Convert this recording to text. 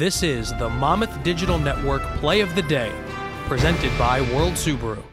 This is the Monmouth Digital Network Play of the Day, presented by World Subaru.